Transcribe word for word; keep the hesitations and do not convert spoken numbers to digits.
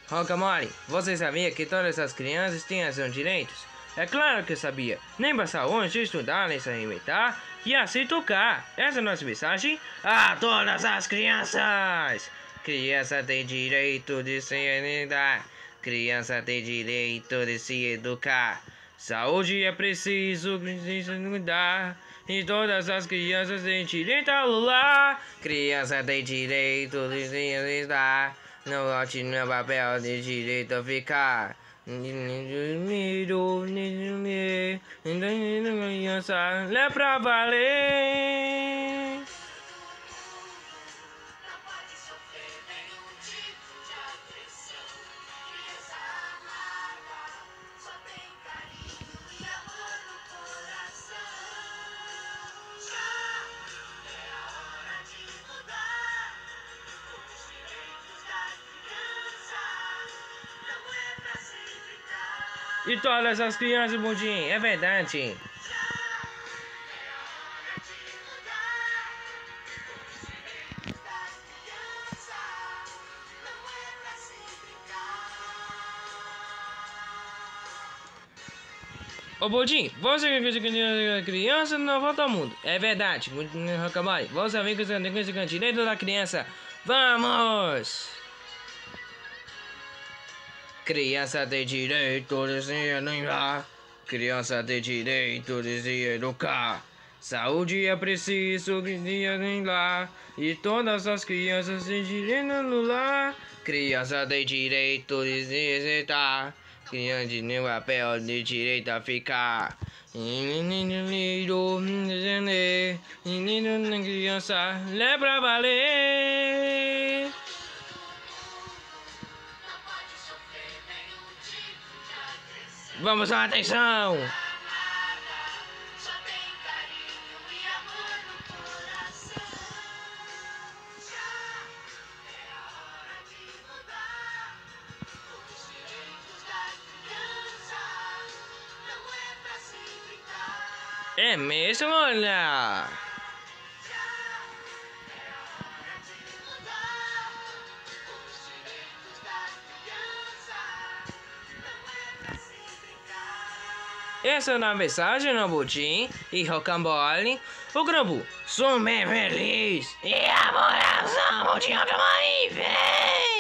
Rocamole, você sabia que todas as crianças têm seus direitos? É claro que eu sabia. Nem basta hoje estudar, nem se alimentar e assim tocar. Essa é a nossa mensagem a todas as crianças. Criança tem direito de se alimentar. Criança tem direito de se educar. Saúde é preciso cuidar. E todas as crianças têm direito a lular. Criança tem direito de se alimentar. Não bote no papel de direito a ficar. Criança é pra valer. E todas as crianças, Budinho, é verdade. Ô Budinho, você que é criança não volta ao mundo. É verdade, Rocamole. Você vê que você tem direito da criança. Vamos! Criança tem direito de se alimentar. Criança tem direito de se educar. Saúde é preciso cuidar. E todas as crianças têm direito a lular. Criança tem direito de se exercitar. Criança tem papel de direito a ficar. Criança é pra valer. Vamos lá, atenção! É mesmo, olha! Essa é a mensagem no Budinho e Rocamole. O Grambu, sou bem feliz. E a moração, Budinho, Rocamole, vem!